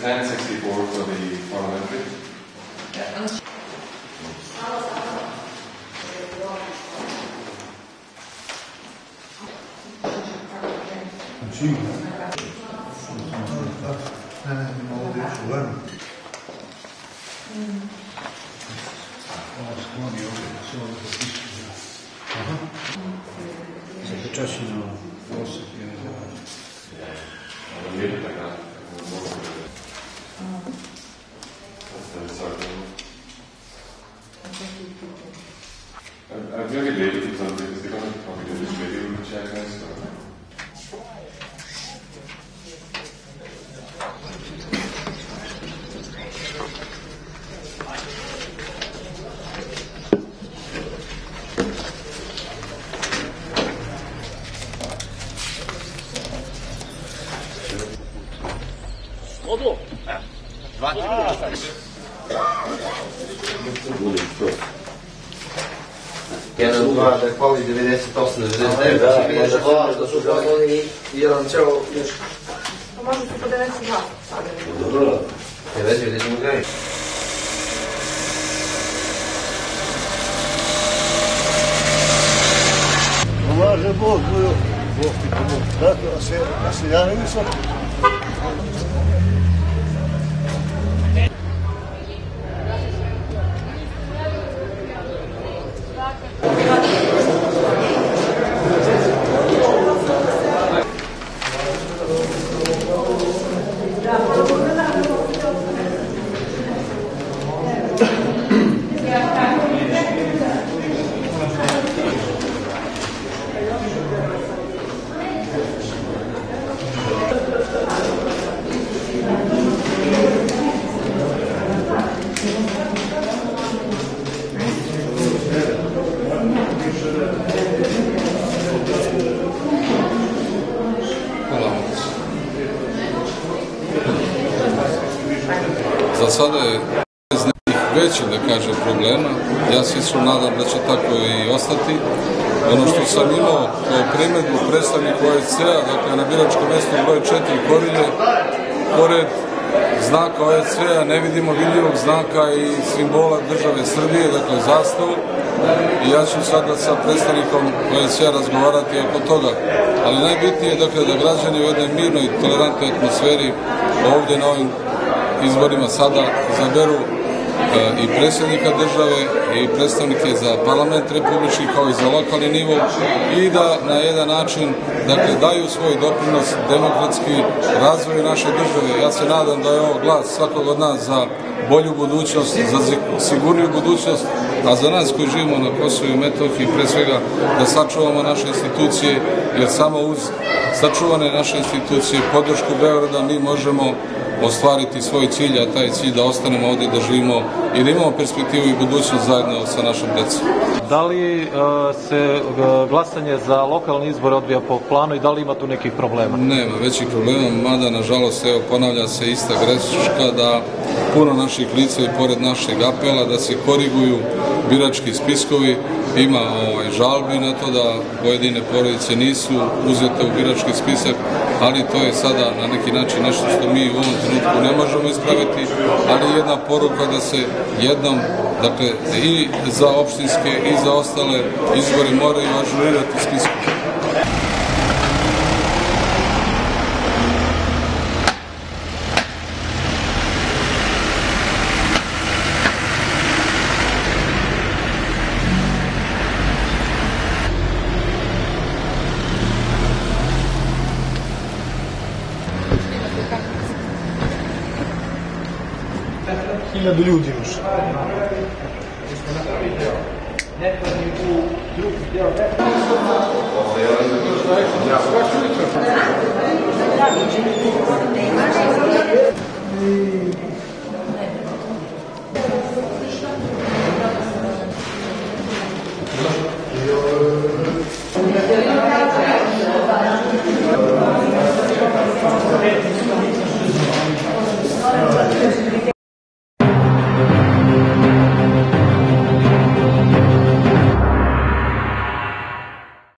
and 64 for the parliamentary. I'm very late because they're going to probably do this video check next. Modu? Dva, tri. Jedan, dva, da je poli 98, 99, da su zadovoljni i jedan ceo još. Može se po 92. Dobro, ne vezi, gdje ćemo gledati. Pomaže Bog, Bog ti pomoći. Tako, a se ja ne mislim. Za sada je bez nekih većih, da kažem, problema. Ja se isto nadam da će tako i ostati. Ono što sam imao kao primjedbu predstavnik OSCE-a, dakle na biračkom mjestu broj 4 Korilje, pored znaka OSCE-a ne vidimo vidljivog znaka i simbola države Srbije, dakle zastavu. I ja ću sada sa predstavnikom OSCE-a razgovarati oko toga. Ali najbitnije je dakle da građani u jednoj mirnoj i tolerantnoj atmosferi ovdje na ovim izborima sada izaberu i predsjednika države i predstavnike za parlament republički kao i za lokalni nivo i da na jedan način dakle, daju svoj doprinos demokratski razvoju naše države. Ja se nadam da je ovo glas svakog od nas za bolju budućnost, za sigurniju budućnost, a za nas koji živimo na Kosovu i Metohiji pre svega da sačuvamo naše institucije, jer samo uz sačuvane naše institucije, podršku Beograda mi možemo ostvariti svoj cilj, a taj cilj da ostanemo ovdje, da živimo i da imamo perspektivu i budućnost zajedno sa našom djecom. Da li se glasanje za lokalni izbor odvija po planu i da li ima tu nekih problema? Nema većih problema, mada nažalost evo ponavlja se ista greška da puno naših lica i pored našeg apela da se koriguju birački spiskovi, ima žalbi na to da pojedine porodice nisu uzete u birački spisak, ali to je sada na neki način nešto što mi u ovom trenutku ne možemo ispraviti, ali jedna poruka da se jednom, dakle i za opštinske i za ostale izbore moraju ažurirati spiskovi. Hiljadu ljudi još.